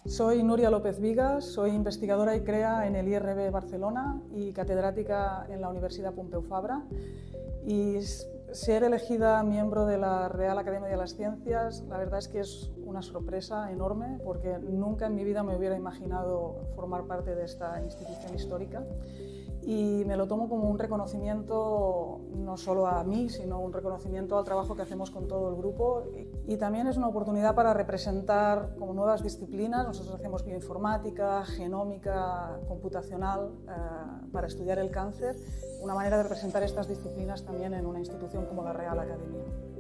Soy Nuria López Vigas, soy investigadora y CREA en el IRB Barcelona y catedrática en la Universidad Pompeu Fabra. Y ser elegida miembro de la Real Academia de las Ciencias, la verdad es que es una sorpresa enorme porque nunca en mi vida me hubiera imaginado formar parte de esta institución histórica. Y me lo tomo como un reconocimiento no solo a mí, sino un reconocimiento al trabajo que hacemos con todo el grupo. Y también es una oportunidad para representar como nuevas disciplinas. Nosotros hacemos bioinformática, genómica, computacional para estudiar el cáncer. Una manera de representar estas disciplinas también en una institución como la Real Academia.